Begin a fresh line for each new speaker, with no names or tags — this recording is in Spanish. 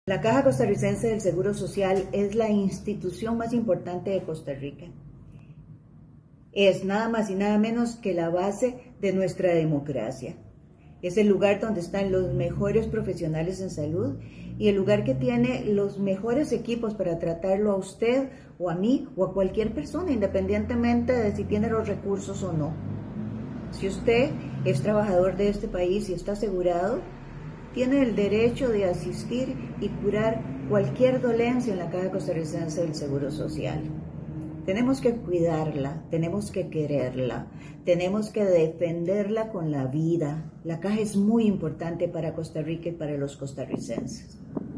La Caja Costarricense del Seguro Social es la institución más importante de Costa Rica. Es nada más y nada menos que la base de nuestra democracia. Es el lugar donde están los mejores profesionales en salud y el lugar que tiene los mejores equipos para tratarlo a usted o a mí o a cualquier persona, independientemente de si tiene los recursos o no. Si usted es trabajador de este país y está asegurado, tiene el derecho de asistir y curar cualquier dolencia en la Caja Costarricense del Seguro Social. Tenemos que cuidarla, tenemos que quererla, tenemos que defenderla con la vida. La Caja es muy importante para Costa Rica y para los costarricenses.